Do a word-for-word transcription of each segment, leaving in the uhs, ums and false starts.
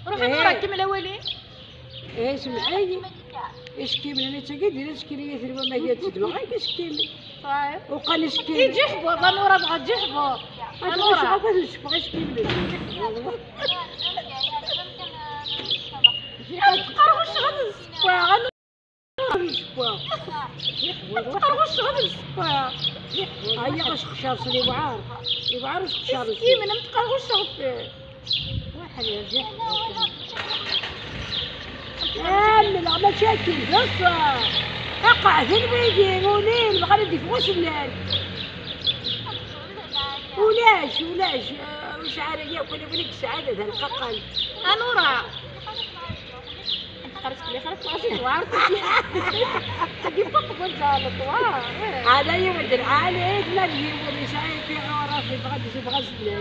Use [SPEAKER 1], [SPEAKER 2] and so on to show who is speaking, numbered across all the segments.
[SPEAKER 1] روحي نورا كمل اولي.
[SPEAKER 2] ايه سمعي اش كيمل انا تاكدي اش كيلي ثربا ما جات دماغي اش كيمل
[SPEAKER 1] طيب
[SPEAKER 2] وقال اش كيمل
[SPEAKER 1] يجي حبوط نورا بغات تجي حبوط نورا
[SPEAKER 2] انا نشوف اش كيمل
[SPEAKER 1] تقربش غادي السباع
[SPEAKER 2] السبوع
[SPEAKER 1] تقربش غادي السباع
[SPEAKER 2] هيا غاش خشار سلي وعار وعار واش خشار
[SPEAKER 1] مسكين ما تقربش غادي
[SPEAKER 2] واحد يرجع لا لا مشاكل بس اقع في البيدين ولين بغا ندي فوش الليل ولاش ولاش واش عارف ياكل بليك سعاده ذا الققل
[SPEAKER 1] نورا خرجت لي خرجت ماشي وعرفت تجيب طبق جالك واه
[SPEAKER 2] هذا يوم العالي ما نجيب اللي سايق في راسي بغا ندي بغا الليل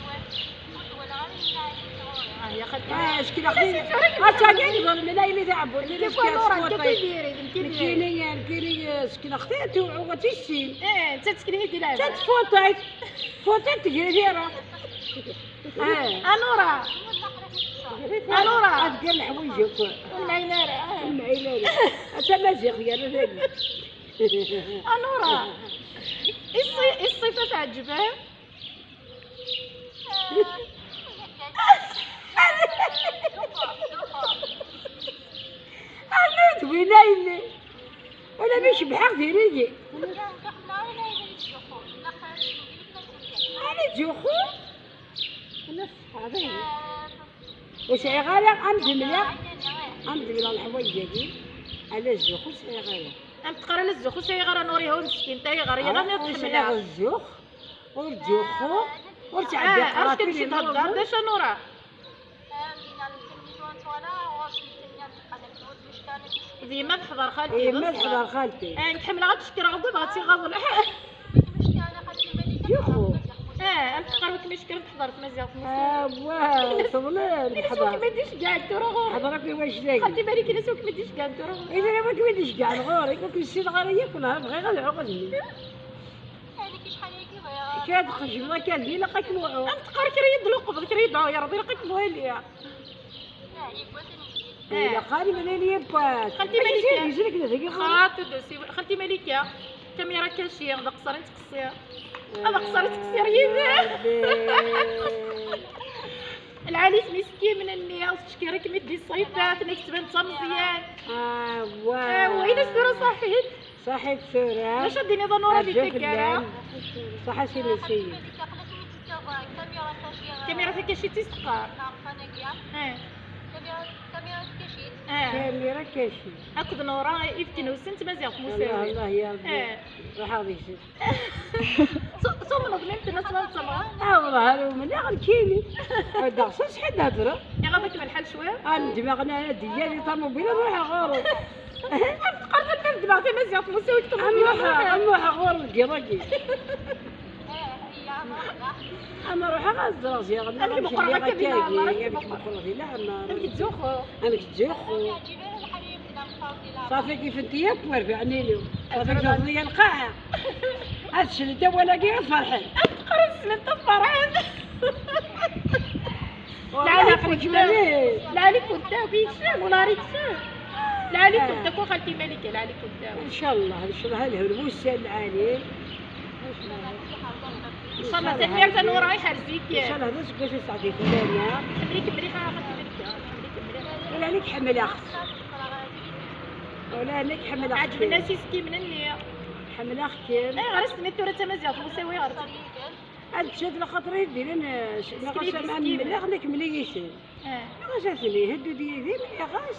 [SPEAKER 1] يا خالتي
[SPEAKER 2] اش كي اخدي اتاكي ظل من اي تعبوا اللي
[SPEAKER 1] كيف نورا انت كيديري
[SPEAKER 2] كيني كيني سكن اختي وعوتي السين
[SPEAKER 1] ايه انت تسكني ديالها
[SPEAKER 2] جات فوطيت فوطيت تجري فيها
[SPEAKER 1] اه نورا اه نورا
[SPEAKER 2] تقال الحوايج
[SPEAKER 1] المعيناره
[SPEAKER 2] المعيناره حتى مازيغ ديالها ذاك
[SPEAKER 1] اه نورا ايه الصفه تعجبها
[SPEAKER 2] عملت وينايلي ولا مش بحق ديريجي انا جوخو انا صحابي واش غالا عندي مليح عندي مليح الحوايج ديالي على الجوخو سي غالا
[SPEAKER 1] ام تقرا للزوخ سي غير نوري هو مسكين تا غير يلا
[SPEAKER 2] نتحملها الزوخ والجوخو وتعدي
[SPEAKER 1] عرفت كنمشي تهضر باش نورا ديما تحضر خالتي
[SPEAKER 2] ديما تحضر خالتي
[SPEAKER 1] اه نتحمل غير تشكي راه بغاتي غاضل
[SPEAKER 2] يخو
[SPEAKER 1] اه انت قربت مشكل تحضر في مزيان في
[SPEAKER 2] اه واه طولين
[SPEAKER 1] نحضر ما ديش كاع الدور
[SPEAKER 2] حضرك واش لاقي
[SPEAKER 1] خالتي بالك انا سوك ما ديش كاع الدور
[SPEAKER 2] اذا ما كويديش كاع الغوري كون السيد غير ياكلها بغي غير العقد كاد خشمه كاد لي لقاك موعو
[SPEAKER 1] انت قرا كري يدلو قبل كري يدعو يا ربي لقاك مواليا
[SPEAKER 2] لا قال من لي باس
[SPEAKER 1] خالتي مليكه
[SPEAKER 2] يجيك كذا ثقيل
[SPEAKER 1] خاطر دوسي خالتي مليكه كاميرا كاشي هذا قصر انت قصير هذا قصر انت قصير يده العريس مسكين من النية وتشكي راك مدي الصيفات انا كتبان انت مزيان
[SPEAKER 2] اه واه
[SPEAKER 1] وين الصورة صحيت
[SPEAKER 2] صحيت صورة
[SPEAKER 1] باش ديني ضنورة بيتكرا
[SPEAKER 2] صح سي نسي
[SPEAKER 1] كاميرا كاشي تسقى اه
[SPEAKER 2] كاميرا كاشي
[SPEAKER 1] هاك نورا يفتن وسنت مزيان في مساوي
[SPEAKER 2] الله الله يا ربي
[SPEAKER 1] اه
[SPEAKER 2] راح هذيك
[SPEAKER 1] صوم نظلمت الناس ما تصبر
[SPEAKER 2] اه والله هذا من غير كيلي هذا خصوص حد هضره
[SPEAKER 1] يا غاديك من الحال شويه
[SPEAKER 2] انا دماغنا انا ديالي طوموبيله نروح غورو
[SPEAKER 1] تقرب الباب دماغي مزيان في مساوي
[SPEAKER 2] اما اما غورو الكراكي اما روح غاز راسي غادي نمشي ليا كاكي يا باش مخلصي لا اما
[SPEAKER 1] انت تزوخو
[SPEAKER 2] انا كتزوخو صافي كيف انت ياك ورفعني لي صافي تاخذ لي القاعه هاد الشريطه ولا كي فرحان
[SPEAKER 1] تقرص انت فرحان
[SPEAKER 2] لا عليك كنت
[SPEAKER 1] لا عليك كنت بيشام ولا عليك شام لا عليك كنت كون خالتي ملكه لا عليك كنت
[SPEAKER 2] ان شاء الله ان شاء الله الهربوس العالي
[SPEAKER 1] ان شاء الله تنمير تنور رايحه رزيك
[SPEAKER 2] ان شاء الله هذا باش تعطي فلانه
[SPEAKER 1] خليك مريحه خالتي ملكه خليك مريحه
[SPEAKER 2] ولا عليك حمل اخت ولا عليك حمل اخت
[SPEAKER 1] عجب الناس يسكي من النية
[SPEAKER 2] حمل اختي
[SPEAKER 1] اي غير سميتو راه تمازيغ مساوي غير
[SPEAKER 2] هاد مشات لخاطري دير انا ناقصه مع الملي خليك مليشين
[SPEAKER 1] اه
[SPEAKER 2] غاساتني هدو ديالي ديال غاس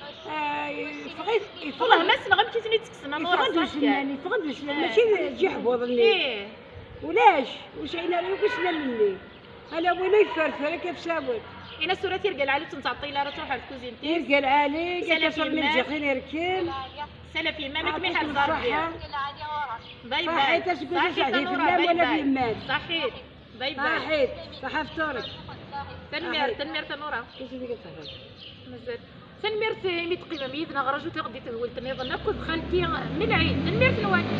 [SPEAKER 2] فغيت
[SPEAKER 1] والله ما سمع غير كيتني تكسنا نورا
[SPEAKER 2] فغدوش يعني فغدوش ماشي تجي حبوضني
[SPEAKER 1] ايه
[SPEAKER 2] ولاش واش عينا لي وكسنا مني انا وين يفرفر كيف ساوت
[SPEAKER 1] انا سوره تيرقال على تنعطي لها تروح على الكوزينتي
[SPEAKER 2] يرقال علي قال صار من جاخين يركن
[SPEAKER 1] سلفي مامك مي حال صار باي باي
[SPEAKER 2] صحيت اش قلت صحيت في الماء ولا في المال
[SPEAKER 1] صحيت باي باي
[SPEAKER 2] صحيت صح فطورك
[SPEAKER 1] تنمير تنمير تنورا
[SPEAKER 2] كيف ديك الصحه
[SPEAKER 1] مازال تنمير مي تقيمه ميدنا غرجو تغدي تهول تنيض ناكل خالتي من العيد تنمير تنوال